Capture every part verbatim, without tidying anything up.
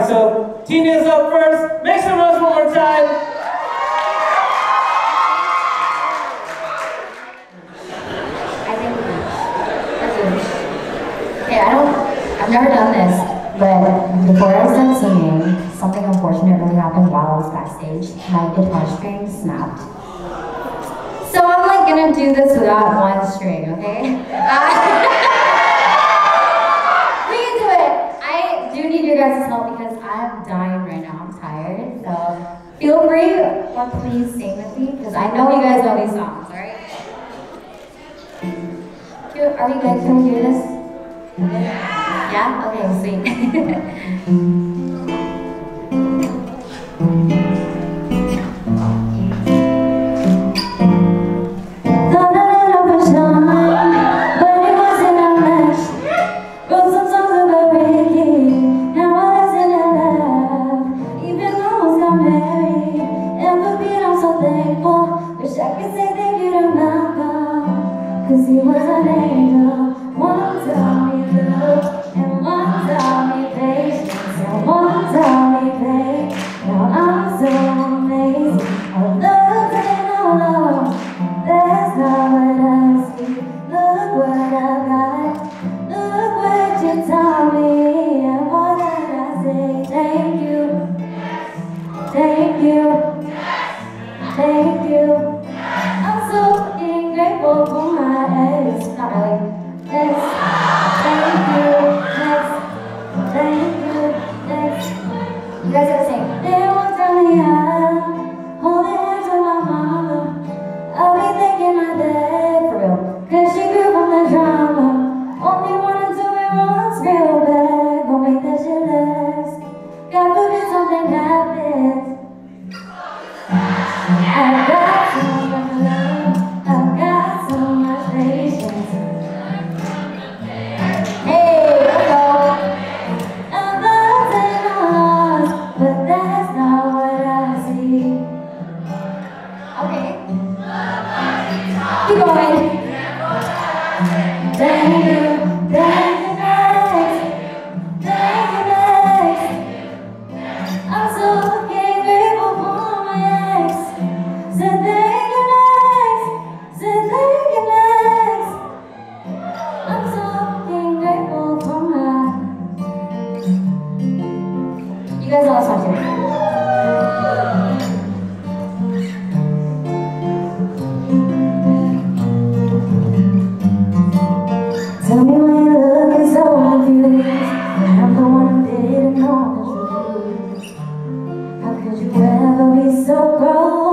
So, Tina's up first. Make some noise one more time. I think okay, I don't, I've never done this, but before I was done singing, something unfortunate really happened while I was backstage. My guitar string snapped. So I'm like gonna do this without one string, okay? Uh, we can do it. I do need your guys' help because I'm dying right now. I'm tired. So feel free or please sing with me because I know you guys know these songs, alright? Are we good? Can we do this? Yeah? Okay, sweet. Cause he was an angel, one taught me love, and one taught me patience, and one taught me pain. Now I'm so amazing, I love and I love, that's not what I see. Look what I got, look what you taught me, and for that I say thank you, thank you, thank you. I'm so fucking grateful for my ex. Not really. Next. Thank you. Next. Thank you. Next. You guys gotta sing. They won't tell me how. Holding hands with my mama. I'll be thanking my dad for real. Cause she grew from the drama. Only wanted to be once real bad. Gon' make that shit last. God forbid something happens. I got so much love, I got so much patience. Hey, let's go. I loved and I lost, but that's not what I see. Okay. Keep going. Thank you, thank you next, thank you next. I'm so fucking grateful for my ex. Said thank you next, said thank you next. I'm so fucking grateful for my. You guys all start here. Tell me when you're looking so confused, and I'm the one who didn't know the truth. How could you ever be so cold?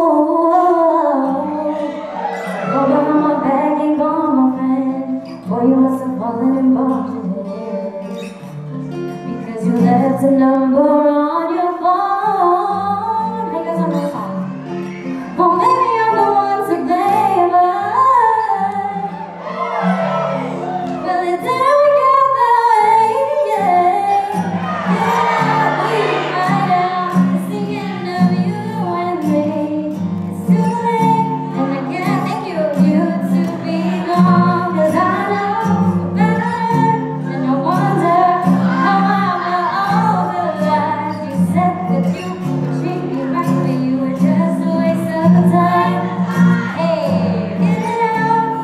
Go behind my back and call my friend. Boy, you must have fallen and bumped your head, because you left a number on your phone. Hey guys, on this song. Well, maybe I'm the one to blame, but well, it didn't work out that way, yeah. Yeah, we right now. It's the end of you and me. It's too late, and I can't think of you to be gone. Cause I know better, and I wonder how I will all the lies you said that you would treat me right, but you were just a waste of time. Hey, get it out.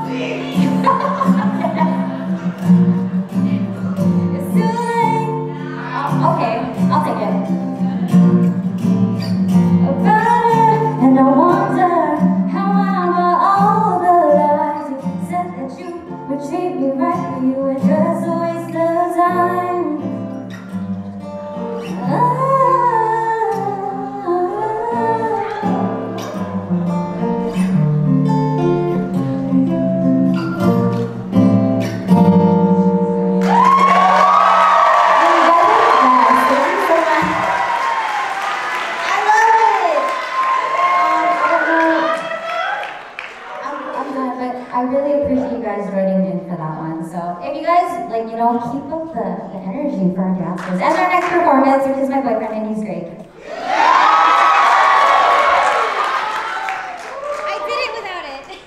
It's too late. Oh, okay, I'll take it. About it, and I wonder how I all the lies you said that you would treat me right, but you were just a waste of time. Ah. I really appreciate you guys joining in for that one. So if you guys, like, you know, keep up the, the energy for our dancers. And our next performance, which is my boyfriend, and he's great. I did it without it.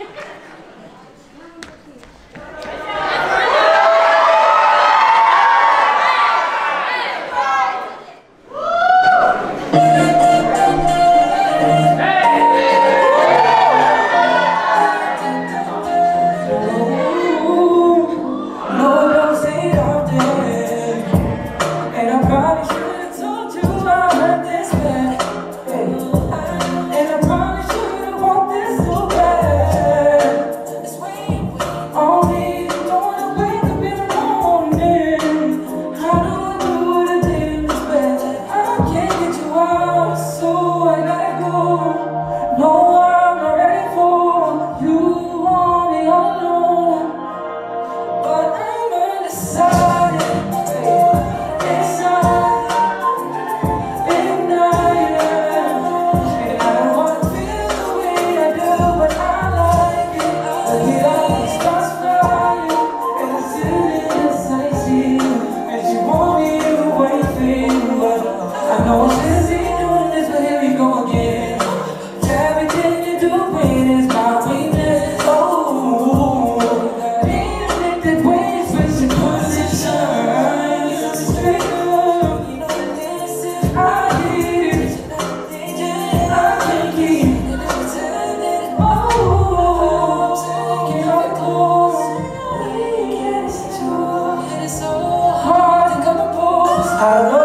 know I shouldn't be doing this, but here we go again. Everything you do, pain is my weakness. Oh, being addicted, waiting, switching positions. Straight up, I need it. I can't keep. Oh, can't hold close. It's so hard to come close. I know.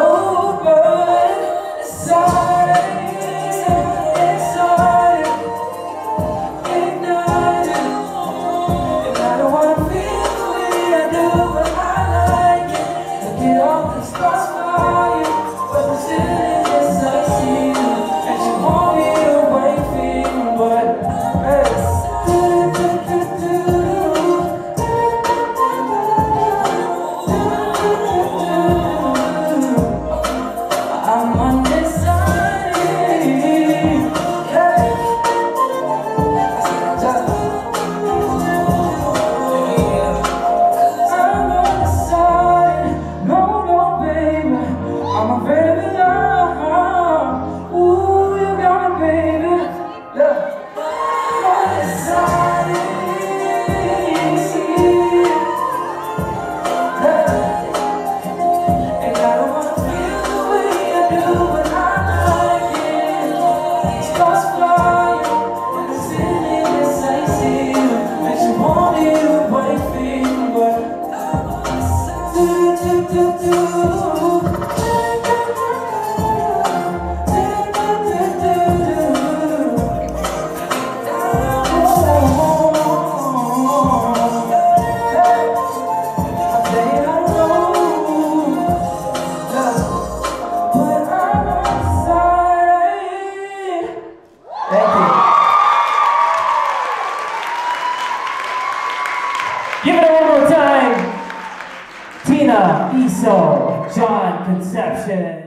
Give it up one more time. Tina, Emson, John, Conception.